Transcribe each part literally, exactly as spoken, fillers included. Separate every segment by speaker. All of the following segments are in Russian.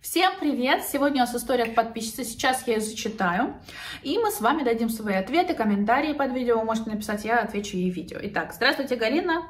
Speaker 1: Всем привет! Сегодня у нас история от подписчицы, сейчас я ее зачитаю, и мы с вами дадим свои ответы, комментарии под видео, вы можете написать, я отвечу ей в видео. Итак, здравствуйте, Галина!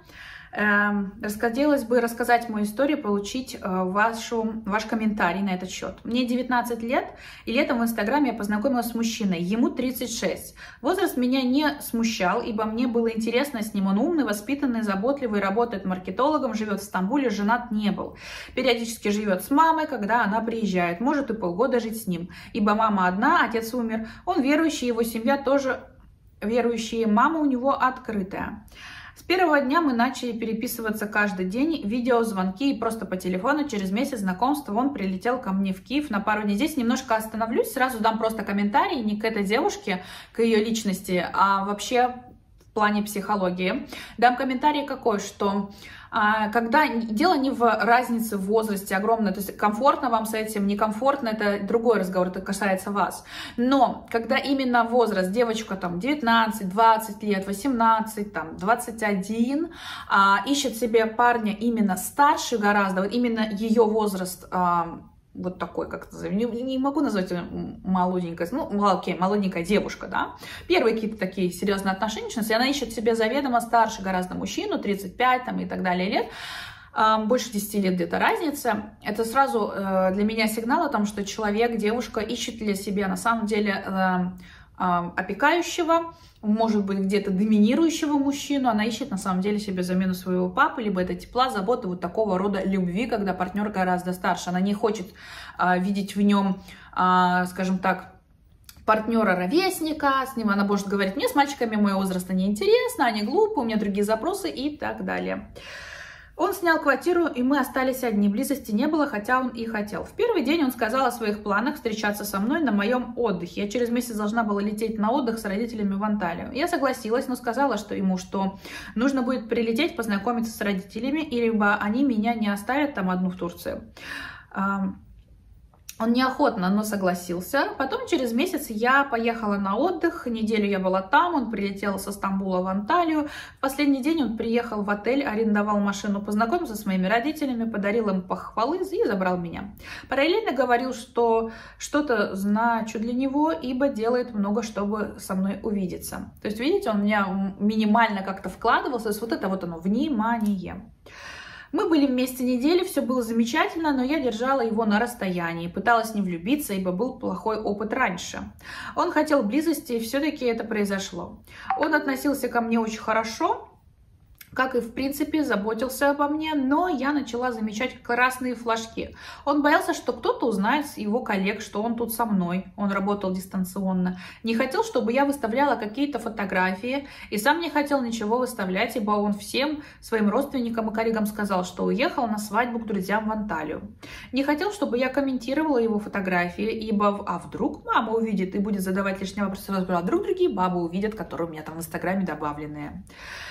Speaker 1: Эм, Расходилось бы рассказать мою историю, получить э, вашу, ваш комментарий на этот счет. Мне девятнадцать лет, и летом в Инстаграме я познакомилась с мужчиной, ему тридцать шесть. Возраст меня не смущал, ибо мне было интересно с ним. Он умный, воспитанный, заботливый, работает маркетологом, живет в Стамбуле, женат не был. Периодически живет с мамой, когда она приезжает, может и полгода жить с ним, ибо мама одна, отец умер. Он верующий, его семья тоже верующие, мама у него открытая. С первого дня мы начали переписываться каждый день, видеозвонки и просто по телефону. Через месяц знакомства он прилетел ко мне в Киев на пару дней. Здесь немножко остановлюсь, сразу дам просто комментарий не к этой девушке, к ее личности, а вообще в плане психологии. Дам комментарий какой, что когда дело не в разнице в возрасте огромной, то есть комфортно вам с этим, некомфортно, это другой разговор, это касается вас. Но когда именно возраст, девочка там девятнадцать, двадцать лет, восемнадцать, там двадцать один, а, ищет себе парня именно старше гораздо, вот именно ее возраст, а, вот такой, как это не, не могу назвать ее молоденькой, ну, окей, молоденькая девушка, да, первые какие-то такие серьезные отношения, и она ищет себе заведомо старше гораздо мужчину, тридцать пять там и так далее лет, больше десяти лет где-то разница, это сразу для меня сигнал о том, что человек, девушка ищет для себя на самом деле опекающего, может быть, где-то доминирующего мужчину, она ищет на самом деле себе замену своего папы, либо это тепла, заботы, вот такого рода любви, когда партнер гораздо старше. Она не хочет а, видеть в нем, а, скажем так, партнера-ровесника, с ним она может говорить, мне с мальчиками моего возраста не интересно, они глупые, у меня другие запросы и так далее. Он снял квартиру, и мы остались одни. Близости не было, хотя он и хотел. В первый день он сказал о своих планах встречаться со мной на моем отдыхе. Я через месяц должна была лететь на отдых с родителями в Анталию. Я согласилась, но сказала что ему, что нужно будет прилететь, познакомиться с родителями, и либо они меня не оставят там одну в Турции. Он неохотно, но согласился. Потом через месяц я поехала на отдых, неделю я была там, он прилетел со Стамбула в Анталию. В последний день он приехал в отель, арендовал машину, познакомился с моими родителями, подарил им похвалы и забрал меня. Параллельно говорил, что что-то значу для него, ибо делает много, чтобы со мной увидеться. То есть, видите, он меня минимально как-то вкладывался, то есть вот это вот оно, внимание. Мы были вместе неделю, все было замечательно, но я держала его на расстоянии, пыталась не влюбиться, ибо был плохой опыт раньше. Он хотел близости, и все-таки это произошло. Он относился ко мне очень хорошо, как и в принципе заботился обо мне, но я начала замечать красные флажки. Он боялся, что кто-то узнает с его коллег, что он тут со мной, он работал дистанционно. Не хотел, чтобы я выставляла какие-то фотографии, и сам не хотел ничего выставлять, ибо он всем своим родственникам и коллегам сказал, что уехал на свадьбу к друзьям в Анталию. Не хотел, чтобы я комментировала его фотографии, ибо а вдруг мама увидит и будет задавать лишние вопросы, а вдруг другие бабы увидят, которые у меня там в Инстаграме добавленные.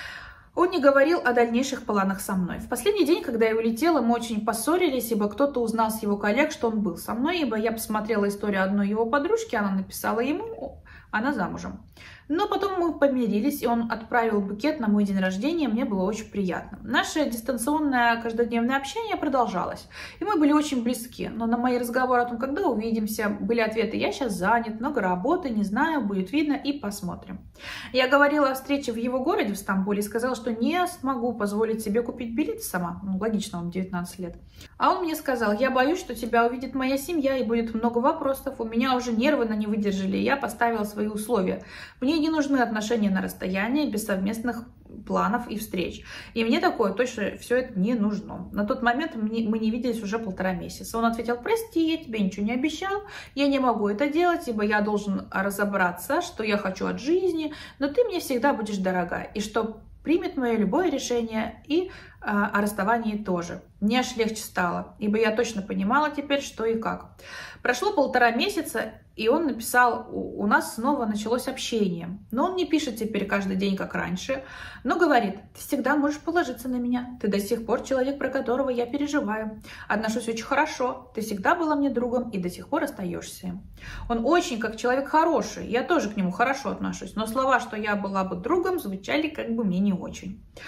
Speaker 1: Он не говорил о дальнейших планах со мной. В последний день, когда я улетела, мы очень поссорились, ибо кто-то узнал с его коллег, что он был со мной, ибо я посмотрела историю одной его подружки, она написала ему, она замужем. Но потом мы помирились, и он отправил букет на мой день рождения, мне было очень приятно. Наше дистанционное каждодневное общение продолжалось, и мы были очень близки. Но на мои разговоры о том, когда увидимся, были ответы: я сейчас занят, много работы, не знаю, будет видно и посмотрим. Я говорила о встрече в его городе, в Стамбуле, и сказала, что не смогу позволить себе купить билеты сама. Ну, логично, он девятнадцать лет. А он мне сказал: я боюсь, что тебя увидит моя семья, и будет много вопросов. У меня уже нервы на не выдержали, я поставила свои условия. Мне не нужны отношения на расстоянии, без совместных планов и встреч. И мне такое точно все это не нужно. На тот момент мы не виделись уже полтора месяца. Он ответил: прости, я тебе ничего не обещал, я не могу это делать, ибо я должен разобраться, что я хочу от жизни, но ты мне всегда будешь дорога, и что примет мое любое решение, и а, о расставании тоже. Мне аж легче стало, ибо я точно понимала теперь, что и как. Прошло полтора месяца, и он написал: у нас снова началось общение. Но он не пишет теперь каждый день, как раньше, но говорит: ты всегда можешь положиться на меня. Ты до сих пор человек, про которого я переживаю. Отношусь очень хорошо. Ты всегда была мне другом и до сих пор остаешься. Он очень как человек хороший. Я тоже к нему хорошо отношусь. Но слова, что я была бы другом, звучали как бы мне не очень.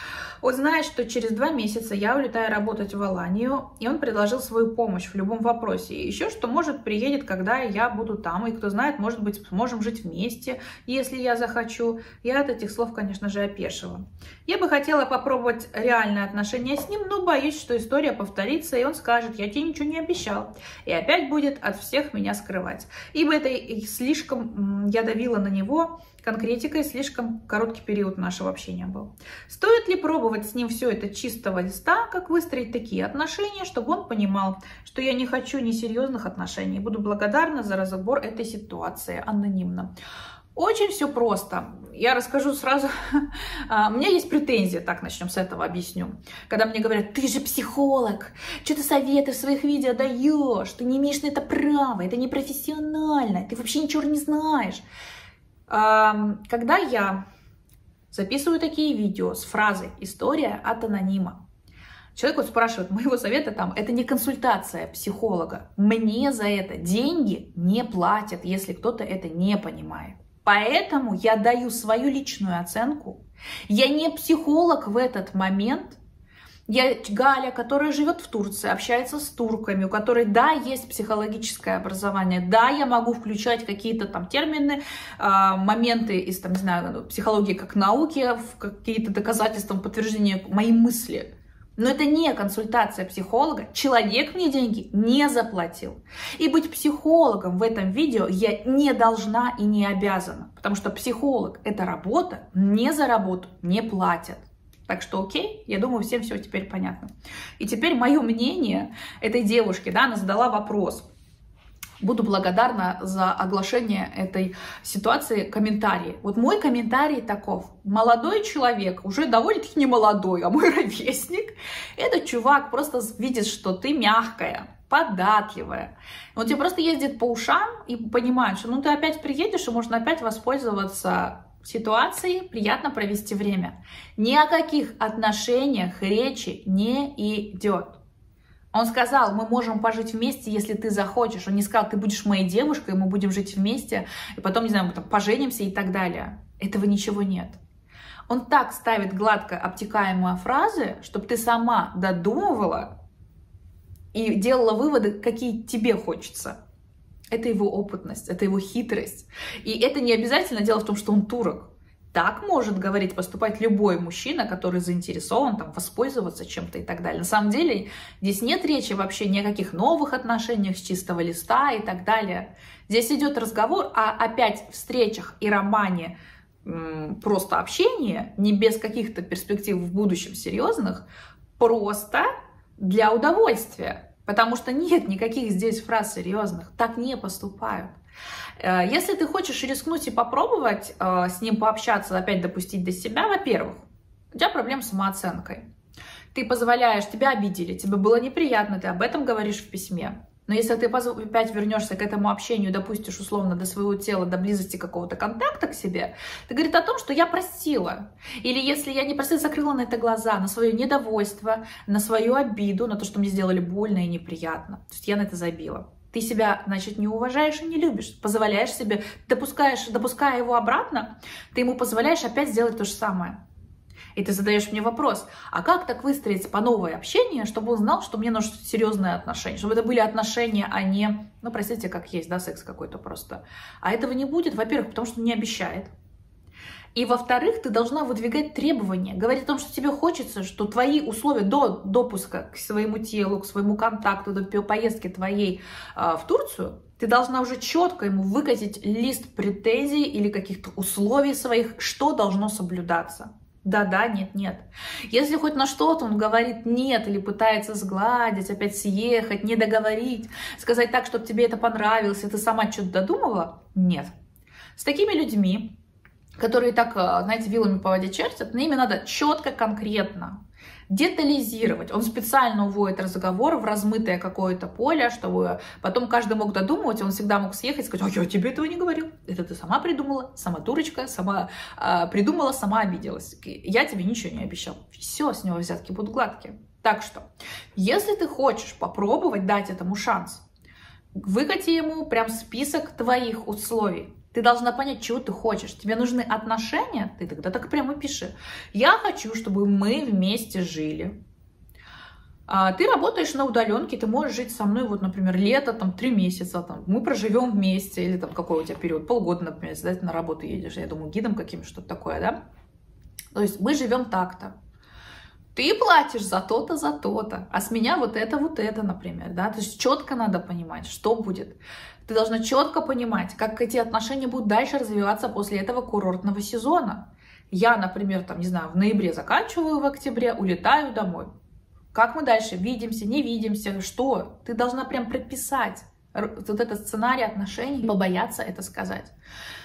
Speaker 1: Он знает, что через два месяца я улетаю работать в Аланию, и он предложил свою помощь в любом вопросе. И еще, что, может, приедет, когда я буду там, и кто знает, может быть, сможем жить вместе, если я захочу. Я от этих слов, конечно же, опешила. Я бы хотела попробовать реальные отношения с ним, но боюсь, что история повторится, и он скажет: я тебе ничего не обещал. И опять будет от всех меня скрывать. Ибо это слишком, я давила на него конкретикой, слишком короткий период нашего общения был. Стоит ли пробовать с ним все это чистого листа, как выстроить такие отношения, чтобы он понимал, что я не хочу несерьезных отношений. Буду благодарна за разговор этой ситуации анонимно. Очень все просто. Я расскажу сразу. У меня есть претензия, так, начнем с этого, объясню. Когда мне говорят: ты же психолог, что ты советы в своих видео даешь, ты не имеешь на это права, это непрофессионально, ты вообще ничего не знаешь. Когда я записываю такие видео с фразой «история от анонима», человек вот спрашивает: моего совета там, это не консультация психолога, мне за это деньги не платят, если кто-то это не понимает. Поэтому я даю свою личную оценку. Я не психолог в этот момент. Я Галя, которая живет в Турции, общается с турками, у которой, да, есть психологическое образование, да, я могу включать какие-то там термины, моменты из, там, не знаю, психологии как науки, какие-то доказательства, подтверждения моей мысли. Но это не консультация психолога. Человек мне деньги не заплатил. И быть психологом в этом видео я не должна и не обязана. Потому что психолог – это работа, мне за работу не платят. Так что окей, я думаю, всем все теперь понятно. И теперь мое мнение этой девушки, да, она задала вопрос. Буду благодарна за оглашение этой ситуации комментарии. Вот мой комментарий таков. Молодой человек, уже довольно-таки не молодой, а мой ровесник, этот чувак просто видит, что ты мягкая, податливая. Он тебе просто ездит по ушам и понимает, что ну ты опять приедешь, и можно опять воспользоваться ситуацией, приятно провести время. Ни о каких отношениях речи не идет. Он сказал: мы можем пожить вместе, если ты захочешь. Он не сказал: ты будешь моей девушкой, мы будем жить вместе, и потом, не знаю, мы там поженимся и так далее. Этого ничего нет. Он так ставит гладко обтекаемые фразы, чтобы ты сама додумывала и делала выводы, какие тебе хочется. Это его опытность, это его хитрость. И это не обязательно дело в том, что он турок. Так может говорить, поступать любой мужчина, который заинтересован там, воспользоваться чем-то и так далее. На самом деле здесь нет речи вообще ни о каких новых отношениях с чистого листа и так далее. Здесь идет разговор о опять встречах и романе, просто общение, не без каких-то перспектив в будущем серьезных, просто для удовольствия. Потому что нет никаких здесь фраз серьезных, так не поступают. Если ты хочешь рискнуть и попробовать э, с ним пообщаться, опять допустить до себя, во-первых, у тебя проблема с самооценкой. Ты позволяешь, тебя обидели, тебе было неприятно, ты об этом говоришь в письме. Но если ты опять вернешься к этому общению, допустишь условно до своего тела, до близости какого-то контакта к себе, ты говоришь о том, что я простила. Или если я не простила, закрыла на это глаза, на свое недовольство, на свою обиду, на то, что мне сделали больно и неприятно. То есть я на это забила. Ты себя, значит, не уважаешь и не любишь, позволяешь себе, допускаешь, допуская его обратно, ты ему позволяешь опять сделать то же самое. И ты задаешь мне вопрос: а как так выстроить по новое общение, чтобы он знал, что мне нужны серьезные отношения, чтобы это были отношения, а не, ну, простите, как есть, да, секс какой-то просто. А этого не будет, во-первых, потому что он не обещает. И, во-вторых, ты должна выдвигать требования, говорить о том, что тебе хочется, что твои условия до допуска к своему телу, к своему контакту, до поездки твоей э, в Турцию, ты должна уже четко ему выкатить лист претензий или каких-то условий своих, что должно соблюдаться. Да-да, нет-нет. Если хоть на что-то он говорит нет или пытается сгладить, опять съехать, не договорить, сказать так, чтобы тебе это понравилось, и ты сама что-то додумывала, нет. С такими людьми, которые так, знаете, вилами по воде чертят, на ими надо четко, конкретно детализировать. Он специально уводит разговор в размытое какое-то поле, чтобы потом каждый мог додумывать, он всегда мог съехать и сказать: а я тебе этого не говорил, это ты сама придумала, сама дурочка, сама э, придумала, сама обиделась. Я тебе ничего не обещал. Все, с него взятки будут гладкие. Так что, если ты хочешь попробовать дать этому шанс, выкати ему прям список твоих условий. Ты должна понять, чего ты хочешь. Тебе нужны отношения? Ты тогда так прямо пиши. Я хочу, чтобы мы вместе жили. А ты работаешь на удаленке, ты можешь жить со мной, вот, например, лето, там, три месяца, там, мы проживем вместе, или там какой у тебя период, полгода, например, если ты на работу едешь, я думаю, гидом каким-то, что-то такое, да? То есть мы живем так-то. Ты платишь за то-то, за то-то, а с меня вот это, вот это, например, да? То есть четко надо понимать, что будет. Ты должна четко понимать, как эти отношения будут дальше развиваться после этого курортного сезона. Я, например, там, не знаю, в ноябре заканчиваю, в октябре улетаю домой. Как мы дальше? Видимся, не видимся? Что? Ты должна прям прописать вот этот сценарий отношений, побояться это сказать.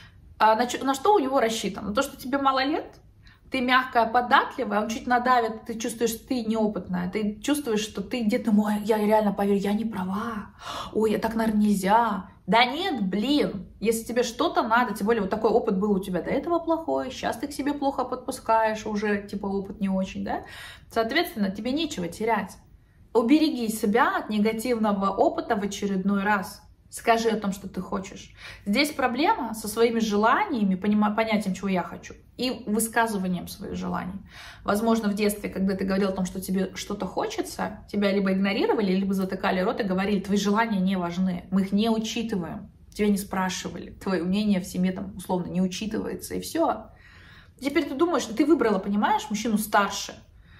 Speaker 1: А на, на что у него рассчитано? На то, что тебе мало лет? Ты мягкая, податливая, он чуть надавит, ты чувствуешь, что ты неопытная, ты чувствуешь, что ты где-то, ой, я реально поверю, я не права, ой, я так, наверное, нельзя. Да нет, блин, если тебе что-то надо, тем более вот такой опыт был у тебя до этого плохой, сейчас ты к себе плохо подпускаешь, уже типа опыт не очень, да? Соответственно, тебе нечего терять. Убереги себя от негативного опыта в очередной раз. Скажи о том, что ты хочешь. Здесь проблема со своими желаниями, понятием, чего я хочу, и высказыванием своих желаний. Возможно, в детстве, когда ты говорил о том, что тебе что-то хочется, тебя либо игнорировали, либо затыкали рот и говорили, твои желания не важны, мы их не учитываем, тебя не спрашивали, твое мнение в семье там условно не учитывается, и все. Теперь ты думаешь, ты выбрала, понимаешь, мужчину старше,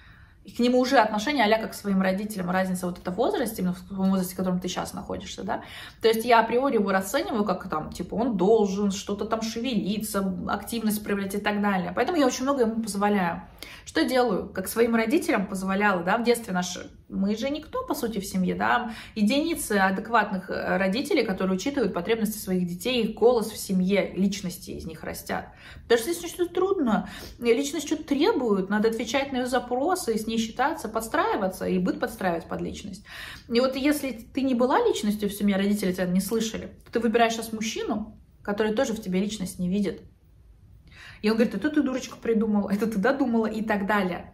Speaker 1: и к нему уже отношения а-ля как к своим родителям, разница вот это в возрасте, именно в том возрасте, в котором ты сейчас находишься, да, то есть я априори его расцениваю как там, типа, он должен что-то там шевелиться, активность проявлять и так далее, поэтому я очень много ему позволяю. Что делаю? Как своим родителям позволяла, да, в детстве наши, мы же никто, по сути, в семье, да, единицы адекватных родителей, которые учитывают потребности своих детей, их голос в семье, личности из них растят. Потому что если что-то трудно, личность что-то требует, надо отвечать на ее запросы, с ней считаться, подстраиваться и быт подстраивать под личность. И вот если ты не была личностью в семье, родители тебя не слышали, то ты выбираешь сейчас мужчину, который тоже в тебе личность не видит. И он говорит, это ты, дурочка, придумала, это ты додумала и так далее.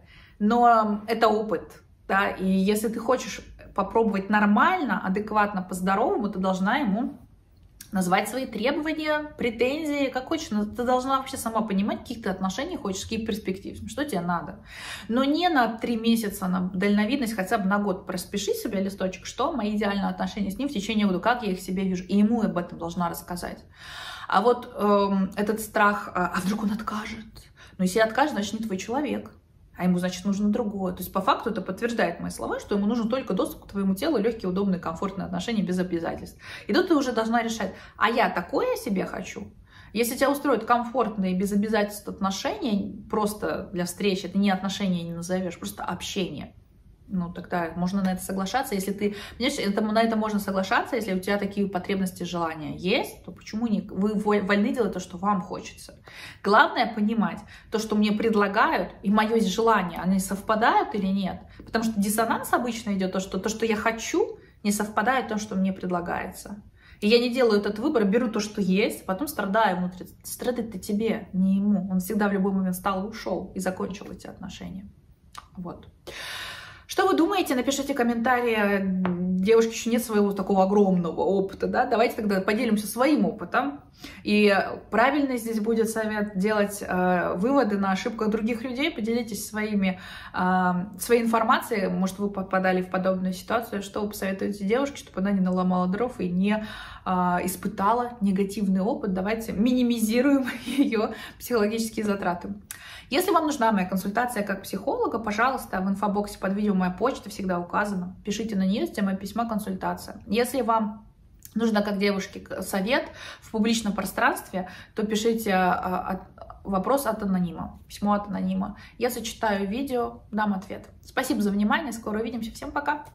Speaker 1: Но это опыт, да, и если ты хочешь попробовать нормально, адекватно, по-здоровому, ты должна ему назвать свои требования, претензии, как хочешь. Но ты должна вообще сама понимать, каких ты отношений хочешь, какие перспективы, что тебе надо. Но не на три месяца, на дальновидность, хотя бы на год. Распиши себе листочек, что мои идеальные отношения с ним в течение года, как я их себе вижу. И ему об этом должна рассказать. А вот эм, этот страх, а, а вдруг он откажет? Ну, если откажет, значит, не твой человек. А ему, значит, нужно другое. То есть, по факту, это подтверждает мои слова, что ему нужен только доступ к твоему телу, легкие, удобные, комфортные отношения без обязательств. И тут ты уже должна решать, а я такое себе хочу? Если тебя устроят комфортные, без обязательств отношения, просто для встречи, это не отношения не назовешь, просто общение. Ну, тогда можно на это соглашаться. Если ты, понимаешь, это, на это можно соглашаться, если у тебя такие потребности, желания есть, то почему не? Вы вольны делать то, что вам хочется. Главное понимать, то, что мне предлагают, и мое желание, они совпадают или нет. Потому что диссонанс обычно идет, то, что то, что я хочу, не совпадает с тем, что мне предлагается. И я не делаю этот выбор, беру то, что есть, потом страдаю внутри. Страдать-то тебе, не ему. Он всегда в любой момент встал и ушел, и закончил эти отношения. Вот. Что вы думаете? Напишите комментарии. Девушки, еще нет своего такого огромного опыта, да? Давайте тогда поделимся своим опытом. И правильный здесь будет совет делать э, выводы на ошибках других людей. Поделитесь своими, э, своей информацией. Может, вы попадали в подобную ситуацию. Что вы посоветуете девушке, чтобы она не наломала дров и не э, испытала негативный опыт? Давайте минимизируем ее психологические затраты. Если вам нужна моя консультация как психолога, пожалуйста, в инфобоксе под видео моя почта всегда указана. Пишите на нее, тема письма, консультация. Если вам нужно как девушке совет в публичном пространстве, то пишите вопрос от анонима, письмо от анонима. Я зачитаю видео, дам ответ. Спасибо за внимание, скоро увидимся. Всем пока!